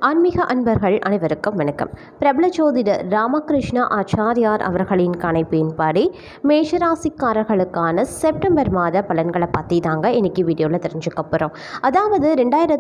ஆன்மீக அன்பர்கள் அனைவருக்கும் வணக்கம். பிரபல ஜோதிடர் ராமகிருஷ்ண ஆச்சாரியார் அவர்களின் கணிப்பின்படி மேஷராசிக்காரர்களுக்கான செப்டம்பர் மாத பலன்களை பற்றி தாங்க இன்னைக்கு வீடியோவில் தெரிஞ்சுக்க போகிறோம். அதாவது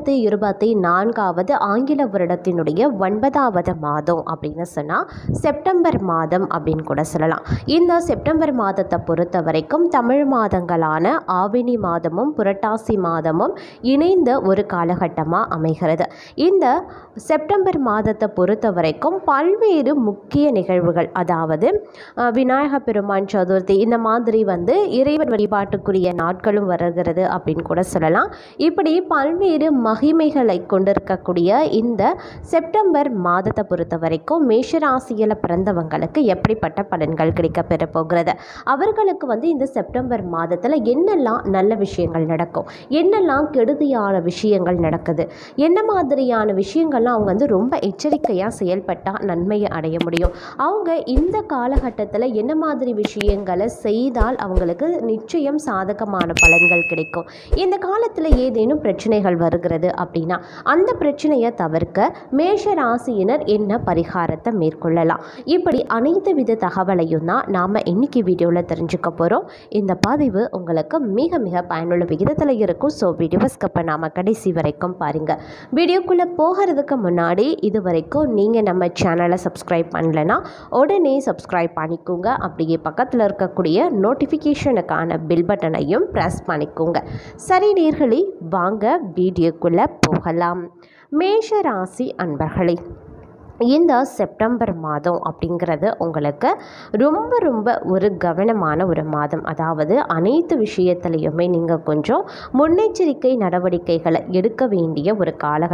2024 ஆங்கில வருடத்தினுடைய 9வது மாதம் அப்படின்னு சொன்னால் செப்டம்பர் மாதம் அப்படின்னு கூட சொல்லலாம். இந்த செப்டம்பர் மாதத்தை பொறுத்த வரைக்கும் தமிழ் மாதங்களான ஆவினி மாதமும் புரட்டாசி மாதமும் இணைந்த ஒரு காலகட்டமாக அமைகிறது. இந்த செப்டம்பர் மாதத்தை பொறுத்த வரைக்கும் பல்வேறு முக்கிய நிகழ்வுகள், அதாவது விநாயக பெருமான் சதுர்த்தி, இந்த மாதிரி இறைவன் வழிபாட்டுக்குரிய நாட்களும் வருகிறது அப்படின்னு கூட சொல்லலாம். இப்படி பல்வேறு மகிமைகளை கொண்டிருக்கக்கூடிய இந்த செப்டம்பர் மாதத்தை பொறுத்த வரைக்கும் மேஷராசியில் பிறந்தவங்களுக்கு எப்படிப்பட்ட பலன்கள் கிடைக்க பெற போகிறது, அவர்களுக்கு இந்த செப்டம்பர் மாதத்தில் என்னெல்லாம் நல்ல விஷயங்கள் நடக்கும், என்னெல்லாம் கெடுதியான விஷயங்கள் நடக்குது, என்ன மாதிரியான விஷயங்கள்லாம் அவங்க ரொம்ப எச்சரிக்கையாக செயல்பட்டால் நன்மையை அடைய முடியும், அவங்க இந்த காலகட்டத்தில் என்ன மாதிரி விஷயங்களை செய்தால் அவங்களுக்கு நிச்சயம் சாதகமான பலன்கள் கிடைக்கும், இந்த காலத்தில் ஏதேனும் பிரச்சனைகள் வருகிறது அப்படின்னா அந்த பிரச்சனையை தவிர்க்க மேஷ ராசியினர் என்ன பரிகாரத்தை மேற்கொள்ளலாம், இப்படி அனைத்து வித தகவலையும் தான் நாம் இன்னைக்கு வீடியோவில் தெரிஞ்சுக்க போகிறோம். இந்த பதிவு உங்களுக்கு மிக மிக பயனுள்ள விகிதத்தில் இருக்கும். ஸோ வீடியோவை ஸ்கிப் பண்ணாமல் கடைசி வரைக்கும் பாருங்கள். வீடியோக்குள்ளே போகிறதுக்கு முன்னாடி இது வரைக்கும் நீங்கள் நம்ம சேனலை சப்ஸ்கிரைப் பண்ணலைன்னா உடனே சப்ஸ்கிரைப் பண்ணிக்கோங்க. அப்படியே பக்கத்தில் இருக்கக்கூடிய நோட்டிஃபிகேஷனுக்கான பில் பட்டனையும் ப்ரெஸ் பண்ணிக்கோங்க. சரி நேயர்களே, வாங்க வீடியோக்குள்ளே போகலாம். மேஷ ராசி அன்பர்களே, இந்த செப்டம்பர் மாதம் அப்படிங்கிறது உங்களுக்கு ரொம்ப ரொம்ப ஒரு கவனமான ஒரு மாதம். அதாவது அனைத்து விஷயத்துலையுமே நீங்கள் கொஞ்சம் முன்னெச்சரிக்கை நடவடிக்கைகளை எடுக்க வேண்டிய ஒரு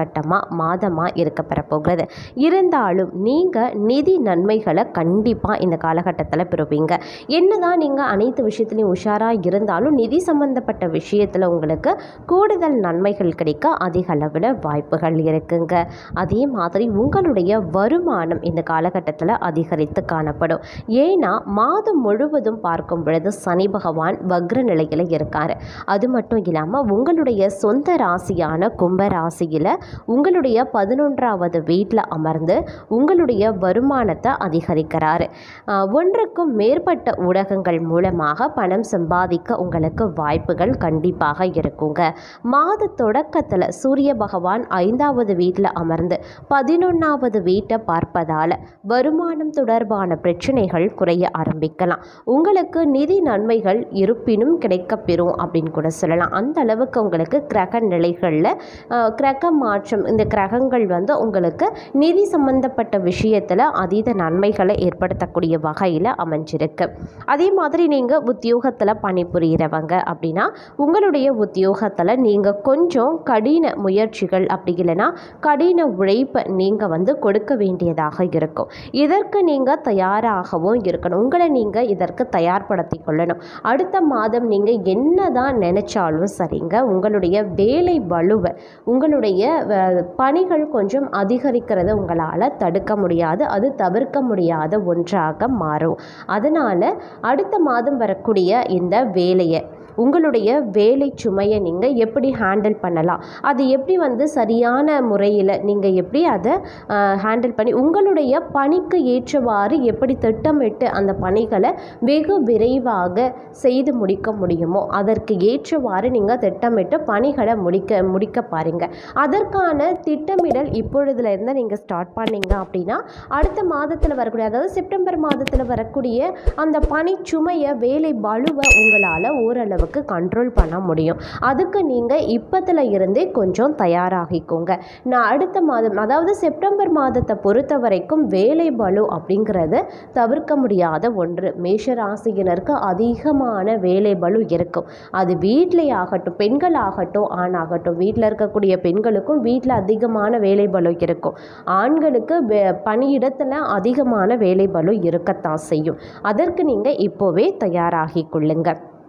மாதமாக இருக்கப்பெற போகிறது. இருந்தாலும் நீங்கள் நிதி நன்மைகளை கண்டிப்பாக இந்த காலகட்டத்தில் பெறுவீங்க. என்னதான் நீங்கள் அனைத்து விஷயத்துலையும் உஷாராக இருந்தாலும் நிதி சம்பந்தப்பட்ட விஷயத்தில் உங்களுக்கு கூடுதல் நன்மைகள் கிடைக்க அதிக அளவில் வாய்ப்புகள் இருக்குங்க. அதே மாதிரி உங்களுடைய வருமானம் இந்த காலகட்டத்தில் அதிகரித்து காணப்படும். ஏன்னா மாதம் முழுவதும் பார்க்கும் பொழுது சனி பகவான் வக்ர நிலையில் இருக்கார். அது மட்டும் இல்லாமல் உங்களுடைய சொந்த ராசியான கும்ப ராசியில் உங்களுடைய 11வது வீட்டில் அமர்ந்து உங்களுடைய வருமானத்தை அதிகரிக்கிறார். ஒன்றுக்கும் மேற்பட்ட ஊடகங்கள் மூலமாக பணம் சம்பாதிக்க உங்களுக்கு வாய்ப்புகள் கண்டிப்பாக இருக்குங்க. மாத தொடக்கத்தில் சூரிய பகவான் 5வது வீட்டில் அமர்ந்து 11வது வீட்டை பார்ப்பதால் வருமானம் தொடர்பான பிரச்சனைகள் குறைய ஆரம்பிக்கலாம். உங்களுக்கு நிதி நன்மைகள் இருப்பினும் கிடைக்கப்பெறும் அப்படின்னு கூட சொல்லலாம். அந்த அளவுக்கு உங்களுக்கு கிரக நிலைகளில் கிரக மாற்றம், இந்த கிரகங்கள் உங்களுக்கு நிதி சம்பந்தப்பட்ட விஷயத்தில் அதீத நன்மைகளை ஏற்படுத்தக்கூடிய வகையில் அமைஞ்சிருக்கு. அதே மாதிரி நீங்கள் உத்தியோகத்தில் பணிபுரிகிறவங்க அப்படின்னா உங்களுடைய உத்தியோகத்தில் நீங்கள் கொஞ்சம் கடின முயற்சிகள் அப்படி இல்லைன்னா கடின உழைப்பை நீங்கள் கொடுக்க வேண்டியதாக இருக்கும். இதற்கு நீங்கள் தயாராகவும் இருக்கணும். உங்களை நீங்கள் இதற்கு தயார்படுத்தி கொள்ளணும். அடுத்த மாதம் நீங்கள் என்னதான் நினைச்சாலும் சரிங்க, உங்களுடைய வேலை வலுவை, உங்களுடைய பணிகள் கொஞ்சம் அதிகரிக்கிறத உங்களால் தடுக்க முடியாது. அது தவிர்க்க முடியாத ஒன்றாக மாறும். அதனால் அடுத்த மாதம் வரக்கூடிய இந்த வேலையை, உங்களுடைய வேலை சுமையை நீங்கள் எப்படி ஹேண்டில் பண்ணலாம், அது எப்படி சரியான முறையில் நீங்கள் எப்படி அதை ஹேண்டில் பண்ணி உங்களுடைய பணிக்கு ஏற்றவாறு எப்படி திட்டமிட்டு அந்த பணிகளை வெகு விரைவாக செய்து முடிக்க முடியுமோ அதற்கு ஏற்றவாறு நீங்கள் திட்டமிட்டு பணிகளை முடிக்க பாருங்கள். அதற்கான திட்டமிடல் இப்பொழுதுலேருந்து நீங்கள் ஸ்டார்ட் பண்ணீங்க அப்படின்னா அடுத்த மாதத்தில் வரக்கூடிய, அதாவது செப்டம்பர் மாதத்தில் வரக்கூடிய அந்த பணி சுமையை, வேலை பளுவை உங்களால் ஓரளவு கண்ட்ரோல் பண்ண முடியும். அதுக்கு நீங்கள் இப்பத்துல இருந்தே கொஞ்சம் தயாராகிக்கோங்க. நான் அடுத்த மாதம், அதாவது செப்டம்பர் மாதத்தை பொறுத்த வரைக்கும் வேலை பளு அப்படிங்கிறது தவிர்க்க முடியாத ஒன்று. மேஷ ராசியினருக்கு அதிகமான வேலை பளு இருக்கும். அது வீட்டிலே ஆகட்டும், பெண்கள் ஆகட்டும், ஆணாகட்டும், வீட்டில் இருக்கக்கூடிய பெண்களுக்கும் வீட்டில் அதிகமான வேலை பளு இருக்கும். ஆண்களுக்கு பணியிடத்தில் அதிகமான வேலை பளு இருக்கத்தான் செய்யும். அதற்கு நீங்கள் இப்போவே தயாராகி கொள்ளுங்க.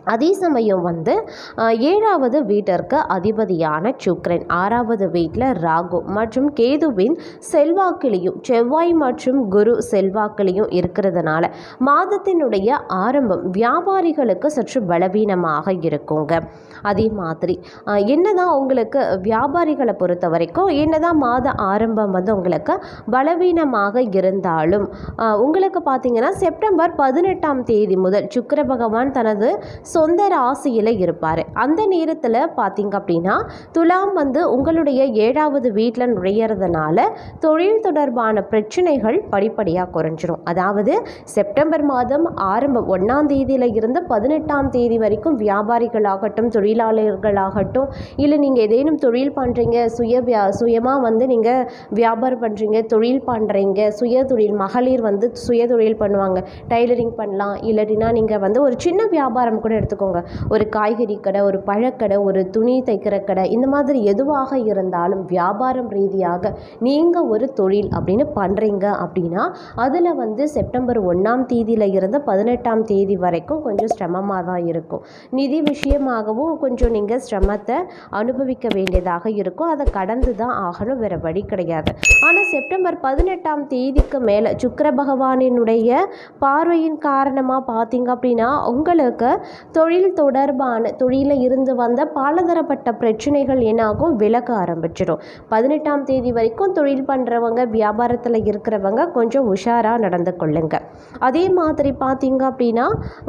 அதே சமயம் வந்து 7வது வீட்டிற்கு அதிபதியான சுக்கிரன் 6வது வீட்டில் ராகு மற்றும் கேதுவின் செல்வாக்கிலையும் செவ்வாய் மற்றும் குரு செல்வாக்கிலையும் இருக்கிறதுனால மாதத்தினுடைய ஆரம்பம் வியாபாரிகளுக்கு சற்று பலவீனமாக இருக்குங்க. அதே மாதிரி என்னதான் உங்களுக்கு வியாபாரிகளை பொறுத்த வரைக்கும் என்னதான் மாத ஆரம்பம் வந்து உங்களுக்கு பலவீனமாக இருந்தாலும் உங்களுக்கு பார்த்தீங்கன்னா செப்டம்பர் 18ஆம் தேதி முதல் சுக்கிர பகவான் தனது சொந்த ராசியில் இருப்பார். அந்த நேரத்தில் பார்த்தீங்க அப்படின்னா துலாம் வந்து உங்களுடைய 7வது வீட்டில் நுழையிறதுனால தொழில் தொடர்பான பிரச்சனைகள் படிப்படியாக குறைஞ்சிரும். அதாவது செப்டம்பர் மாதம் ஆரம்பம் 1ஆம் தேதியில் இருந்து 18ஆம் தேதி வரைக்கும் வியாபாரிகளாகட்டும் தொழிலாளர்களாகட்டும் இல்லை நீங்கள் ஏதேனும் தொழில் பண்ணுறீங்க சுயமாக வந்து நீங்கள் வியாபாரம் பண்ணுறீங்க தொழில் பண்ணுறீங்க சுய தொழில் மகளிர் வந்து சுய தொழில் பண்ணுவாங்க டைலரிங் பண்ணலாம் இல்லாட்டினா நீங்கள் வந்து ஒரு சின்ன வியாபாரம் கூட எடுத்துக்கோங்க ஒரு காய்கறி கடை ஒரு பழக்கடை ஒரு துணி தைக்கிற கடை இந்த மாதிரி எதுவாக இருந்தாலும் வியாபாரம் ரீதியாக நீங்கள் ஒரு தொழில் அப்படின்னு பண்ணுறீங்க அப்படின்னா அதில் வந்து செப்டம்பர் 1ஆம் தேதியில் இருந்து 18ஆம் தேதி வரைக்கும் கொஞ்சம் சிரமமாக தான் இருக்கும். நிதி விஷயமாகவும் கொஞ்சம் நீங்கள் சிரமத்தை அனுபவிக்க வேண்டியதாக இருக்கும். அதை கடந்து தான் ஆகணும், வேறு வழி கிடையாது. ஆனால் செப்டம்பர் 18ஆம் தேதிக்கு மேலே சுக்கிர பகவானினுடைய பார்வையின் காரணமாக பார்த்தீங்க அப்படின்னா உங்களுக்கு தொழில் தொடர்பான தொழிலில் இருந்து வந்த பலதரப்பட்ட பிரச்சனைகள் என்னாகும் விலக ஆரம்பிச்சிடும். 18ஆம் தேதி வரைக்கும் தொழில் பண்ணுறவங்க வியாபாரத்தில் இருக்கிறவங்க கொஞ்சம் உஷாராக நடந்து கொள்ளுங்க. அதே மாதிரி பார்த்தீங்க அப்படின்னா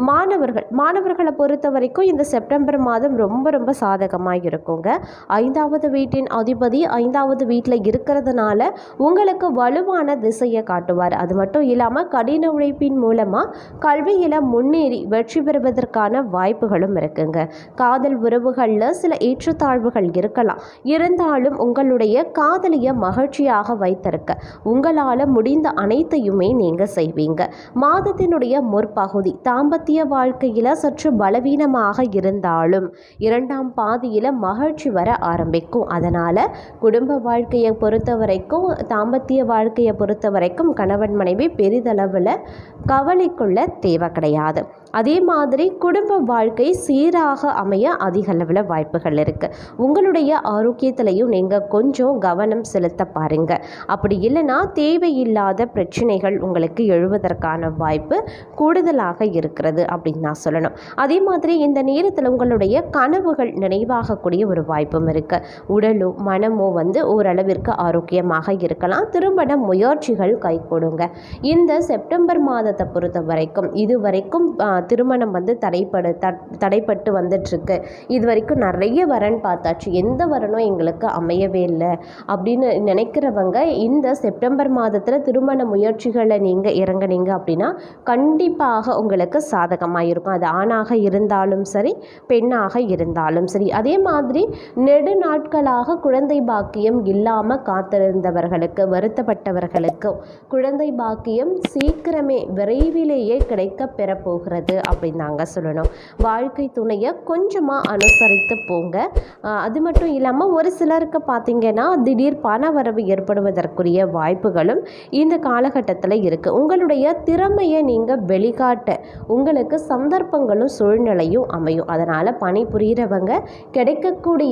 மாணவர்களை பொறுத்த வரைக்கும் இந்த செப்டம்பர் மாதம் ரொம்ப ரொம்ப சாதகமாக இருக்குங்க. 5வது வீட்டின் அதிபதி 5வது வீட்டில் இருக்கிறதுனால உங்களுக்கு வலுவான திசையை காட்டுவார். அது மட்டும் இல்லாமல் கடின உழைப்பின் மூலமாக கல்வியில் முன்னேறி வெற்றி பெறுவதற்கான வாய்ப்புகளும் இருக்குங்க. காதல் உறவுகளில் சில ஏற்றத்தாழ்வுகள் இருக்கலாம், இருந்தாலும் உங்களுடைய காதலியை மகிழ்ச்சியாக வைத்திருக்க உங்களால் முடிந்த அனைத்தையுமே நீங்கள் செய்வீங்க. மாதத்தினுடைய முற்பகுதி தாம்பத்திய வாழ்க்கையில் சற்று பலவீனமாக இருந்தாலும் 2ஆம் பாதியில் மகிழ்ச்சி வர ஆரம்பிக்கும். அதனால் குடும்ப வாழ்க்கையை பொறுத்த வரைக்கும் தாம்பத்திய வாழ்க்கையை பொறுத்த வரைக்கும் கணவன் மனைவி பெரிதளவில் கவலைக்குள்ள தேவை கிடையாது. அதே மாதிரி குடும்ப வாழ்க்கை சீராக அமைய அதிக அளவில் வாய்ப்புகள் இருக்குது. உங்களுடைய ஆரோக்கியத்திலையும் நீங்கள் கொஞ்சம் கவனம் செலுத்த பாருங்க. அப்படி இல்லைன்னா தேவையில்லாத பிரச்சனைகள் உங்களுக்கு எழுவதற்கான வாய்ப்பு கூடுதலாக இருக்கிறது அப்படின்னு நான் சொல்லணும். அதே மாதிரி இந்த நேரத்தில் உங்களுடைய கனவுகள் நினைவாகக்கூடிய ஒரு வாய்ப்பும் இருக்குது. உடலோ மனமோ வந்து ஓரளவிற்கு ஆரோக்கியமாக இருக்கலாம். திருமண முயற்சிகள் கைகூடுங்க. இந்த செப்டம்பர் மாதத்தை பொறுத்த வரைக்கும் இதுவரைக்கும் திருமணம் வந்து தடைப்பட்டு வந்துட்டுருக்கு. இது வரைக்கும் நிறைய வரன் பார்த்தாச்சு, எந்த வரனும் எங்களுக்கு அமையவே இல்லை அப்படின்னு நினைக்கிறவங்க இந்த செப்டம்பர் மாதத்தில் திருமண முயற்சிகளை நீங்கள் இறங்குனீங்க அப்படின்னா கண்டிப்பாக உங்களுக்கு சாதகமாக இருக்கும். அது ஆணாக இருந்தாலும் சரி பெண்ணாக இருந்தாலும் சரி. அதே மாதிரி நெடு நாட்களாக குழந்தை பாக்கியம் இல்லாமல் காத்திருந்தவர்களுக்கு வருத்தப்பட்டவர்களுக்கு குழந்தை பாக்கியம் சீக்கிரமே விரைவிலேயே கிடைக்க பெறப்போகிறது அப்படின்னு நாங்கள் சொல்லணும். வாழ்க்கை துணையை கொஞ்சமாக அனுசரித்து போங்க. அது மட்டும் இல்லாமல் ஒரு சிலருக்கு பார்த்திங்கன்னா திடீர் பண வரவு ஏற்படுவதற்குரிய வாய்ப்புகளும் இந்த காலகட்டத்தில் இருக்குது. உங்களுடைய திறமையை நீங்கள் வெளிக்காட்ட உங்களுக்கு சந்தர்ப்பங்களும் சூழ்நிலையும் அமையும். அதனால் பணிபுரிகிறவங்க கிடைக்கக்கூடிய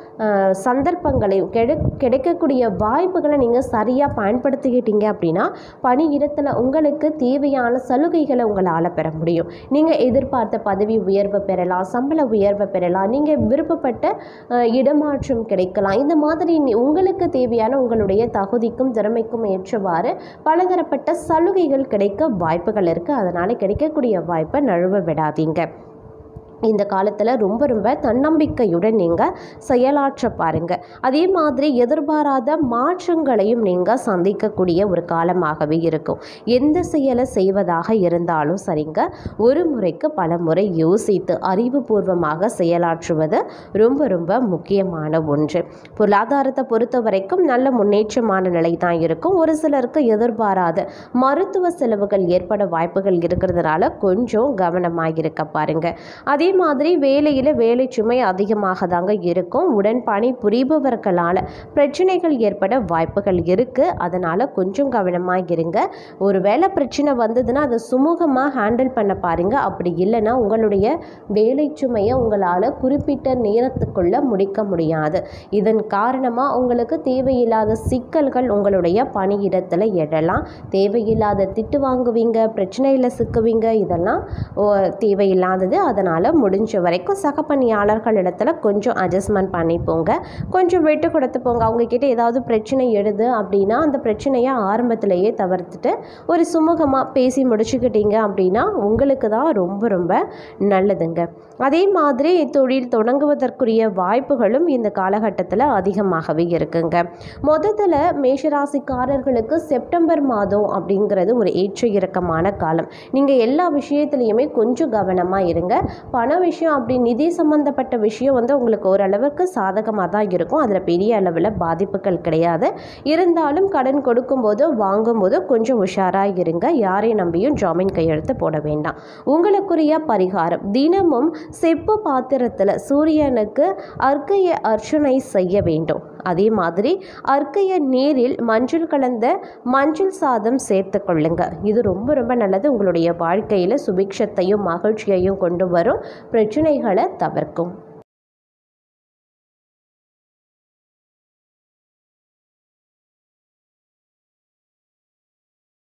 சந்தர்ப்பங்களையும் கிடைக்கக்கூடிய வாய்ப்புகளை நீங்கள் சரியாக பயன்படுத்திக்கிட்டீங்க அப்படின்னா பணியிடத்தில் உங்களுக்கு தேவையான சலுகைகளை உங்களால் பெற முடியும். நீங்கள் எதிர்பார்த்த பதவி உயர்வு பெறலாம், சம்பள உயர்வு பெறலாம், நீங்கள் விருப்பப்பட்ட இடமாற்றம் கிடைக்கலாம். இந்த மாதிரி உங்களுக்கு தேவையான உங்களுடைய தகுதிக்கும் திறமைக்கும் ஏற்றவாறு பலதரப்பட்ட சலுகைகள் கிடைக்க வாய்ப்புகள் இருக்குது. அதனால் கிடைக்கக்கூடிய வாய்ப்பை நழுவ விடாதீங்க. இந்த காலத்தில் ரொம்ப ரொம்ப தன்னம்பிக்கையுடன் நீங்கள் செயலாற்ற பாருங்கள். அதே மாதிரி எதிர்பாராத மாற்றங்களையும் நீங்கள் சந்திக்கக்கூடிய ஒரு காலமாகவே இருக்கும். எந்த செயலை செய்வதாக இருந்தாலும் சரிங்க, ஒரு முறைக்கு பல முறை யோசித்து அறிவுபூர்வமாக செயலாற்றுவது ரொம்ப ரொம்ப முக்கியமான ஒன்று. பொருளாதாரத்தை பொறுத்த வரைக்கும் நல்ல முன்னேற்றமான நிலை தான் இருக்கும். ஒரு சிலருக்கு எதிர்பாராத மருத்துவ செலவுகள் ஏற்பட வாய்ப்புகள் இருக்கிறதுனால கொஞ்சம் கவனமாக இருக்க பாருங்கள். அதே அதே மாதிரி வேலையில் வேலை சுமை அதிகமாக தாங்க இருக்கும். உடன் பணி புரிபவர்களால் பிரச்சனைகள் ஏற்பட வாய்ப்புகள் இருக்குது. அதனால் கொஞ்சம் கவனமாக இருங்க. ஒரு வேளை பிரச்சனை வந்ததுன்னா அதை சுமூகமாக ஹேண்டில் பண்ண பாருங்கள். அப்படி இல்லைன்னா உங்களுடைய வேலை சுமையை உங்களால் குறிப்பிட்ட நேரத்துக்குள்ளே முடிக்க முடியாது. இதன் காரணமாக உங்களுக்கு தேவையில்லாத சிக்கல்கள் உங்களுடைய பணியிடத்தில் எழலாம். தேவையில்லாத திட்டு வாங்குவீங்க, பிரச்சனையில் சிக்குவீங்க. இதெல்லாம் தேவையில்லாதது. அதனால் முடிஞ்ச வரைக்கும் சக பணியாளர்களிடத்தில் கொஞ்சம் அட்ஜஸ்ட்மெண்ட் பண்ணிப்போங்க. கொஞ்சம் விட்டு கொடுத்து போங்க. அவங்கக்கிட்ட ஏதாவது பிரச்சனை எழுது அப்படின்னா அந்த பிரச்சனையை ஆரம்பத்திலேயே தவிர்த்துட்டு ஒரு சுமூகமாக பேசி முடிச்சுக்கிட்டீங்க அப்படின்னா உங்களுக்கு தான் ரொம்ப ரொம்ப நல்லதுங்க. அதே மாதிரி தொழில் தொடங்குவதற்குரிய வாய்ப்புகளும் இந்த காலகட்டத்தில் அதிகமாகவே இருக்குங்க. முதல்ல மேஷராசிக்காரர்களுக்கு செப்டம்பர் மாதம் அப்படிங்கிறது ஒரு ஏற்ற இறக்கமான காலம். நீங்கள் எல்லா விஷயத்துலையுமே கொஞ்சம் கவனமாக இருங்க. பண விஷயம் அப்படி நிதி சம்பந்தப்பட்ட விஷயம் உங்களுக்கு ஓரளவுக்கு சாதகமாக தான் இருக்கும். அதில் பெரிய அளவில் பாதிப்புகள் கிடையாது. இருந்தாலும் கடன் கொடுக்கும்போது வாங்கும்போது கொஞ்சம் உஷாராக இருங்க. யாரை நம்பியும் ஜாமீன் கையெழுத்து போட வேண்டாம். உங்களுக்குரிய பரிகாரம், தினமும் செப்பு பாத்திரத்தில் சூரியனுக்கு அர்க்கைய அர்ச்சனை செய்ய வேண்டும். அதே மாதிரி அர்க்கைய நீரில் மஞ்சள் கலந்த மஞ்சள் சாதம் சேர்த்து கொள்ளுங்க. இது ரொம்ப ரொம்ப நல்லது. உங்களுடைய வாழ்க்கையில் சுபிக்ஷத்தையும் மகிழ்ச்சியையும் கொண்டு வரும். பிரச்சனைகளை தவிர்க்கும்.